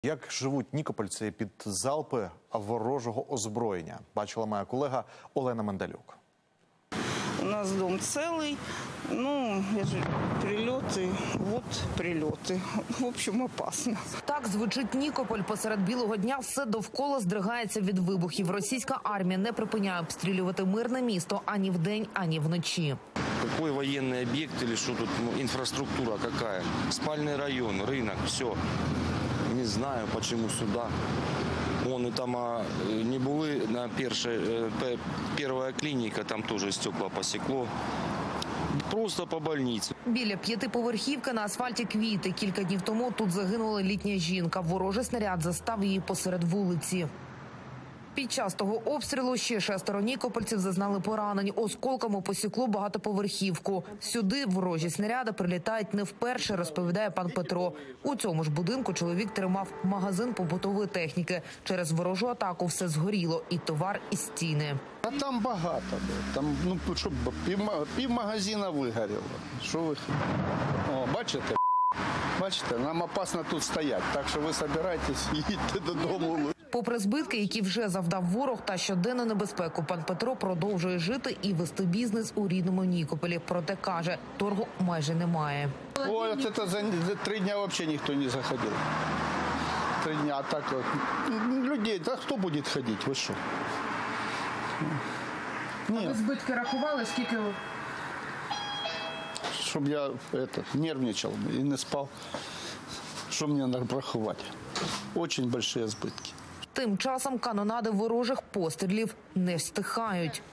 Як живуть нікопольці під залпи ворожого озброєння, бачила моя колега Олена Мандалюк. У нас дом целый, прильоти, прильоти. В общем, опасно. Так звучить Нікополь. Посеред білого дня все довкола здригається від вибухів. Російська армія не припиняє обстрілювати мирне місто ані вдень, ані вночі. Какой военный объект или что тут, инфраструктура какая? Спальный район, рынок, все. Не знаю, почему сюда. Вон и там не були на первая клиника, там тоже стекла посекло. Просто по больниці. Біля п'ятиповерхівки на асфальті квіти. Кілька днів тому тут загинула літня жінка. Ворожий снаряд застав її посеред вулиці. Під час того обстрілу ще 6 нікопольців зазнали поранень. Осколками посікло багатоповерхівку. Сюди ворожі снаряди прилітають не вперше, розповідає пан Петро. У цьому ж будинку чоловік тримав магазин побутової техніки. Через ворожу атаку все згоріло – і товар, і стіни. А там багато. Там, щоб пів магазина вигоріло. Що ви? О, бачите? Бачите, нам опасно тут стояти. Так що ви збирайтесь і їдьте додому. Попри збитки, які вже завдав ворог та щоденну небезпеку, пан Петро продовжує жити і вести бізнес у рідному Нікополі. Проте, каже, торгу майже немає. Ой, це за 3 дні взагалі ніхто не заходив. 3 дні, а так от. Людей, та хто буде ходити, ви що? А ви збитки рахували, скільки? Щоб я нервничав і не спав. Що мені треба рахувати? Дуже великі збитки. Тим часом канонади ворожих пострілів не стихають.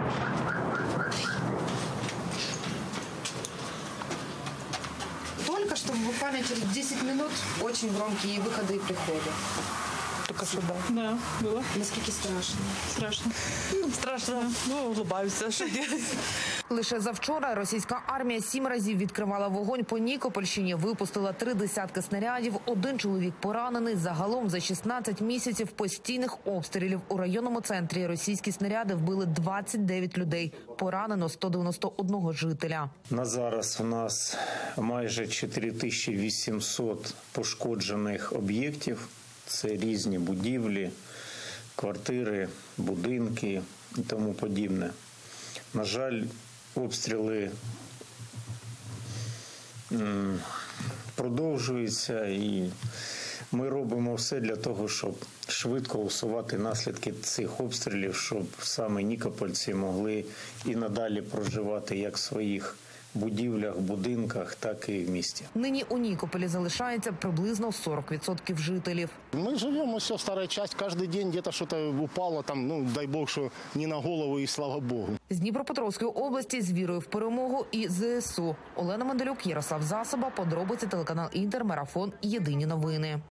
Только что буквально через 10 минут очень громкие выходы и приходы. Только сюда. Да, было. Насколько страшно? Страшно. Страшно. Улыбаюся, що делать. Лише завчора російська армія 7 разів відкривала вогонь по Нікопольщині, випустила 3 десятки снарядів, 1 чоловік поранений. Загалом за 16 місяців постійних обстрілів у районному центрі російські снаряди вбили 29 людей, поранено 191 жителя. На зараз у нас майже 4800 пошкоджених об'єктів. Це різні будівлі, квартири, будинки і тому подібне. На жаль, обстріли продовжуються, і ми робимо все для того, щоб швидко усувати наслідки цих обстрілів, щоб саме нікопольці могли і надалі проживати як в своїх будівлях, будинках, так і в місті. Нині у Нікополі залишається приблизно 40% жителів. Мы живем, все старая часть, каждый день где-то что-то упало, там, дай бог, что не на голову, и слава богу. З Дніпропетровської області з вірою в перемогу і ЗСУ. Олена Мандалюк, Ярослав Засоба, подробиці, телеканал Інтер, Марафон, Єдині новини.